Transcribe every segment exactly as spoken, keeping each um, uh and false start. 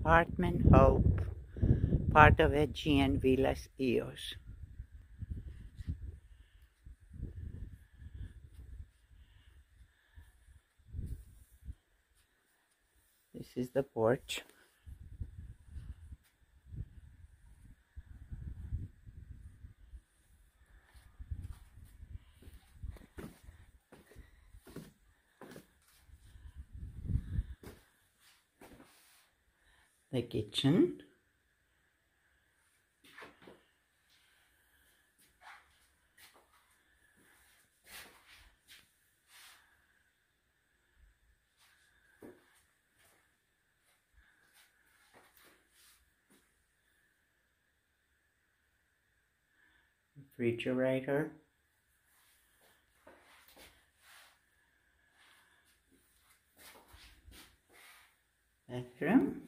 Apartment Hope, part of Aegean Villas Ios. This is the porch. The kitchen. Refrigerator. Bathroom.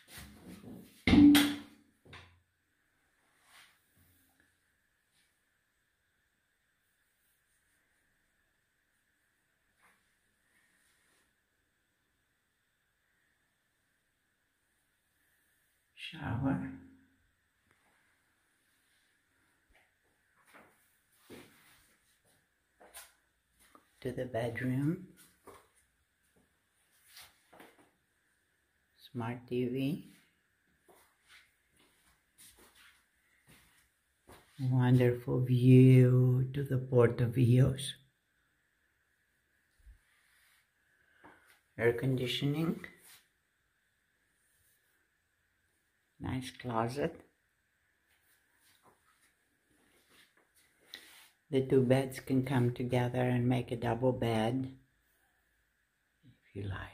Shower. To the bedroom. Smart T V. Wonderful view to the port of Ios. Air conditioning. Nice closet. The two beds can come together and make a double bed if you like.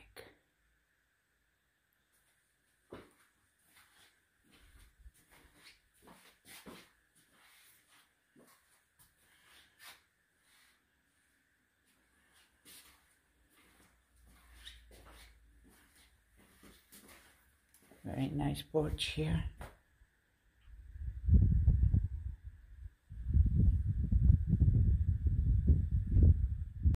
Very nice porch here.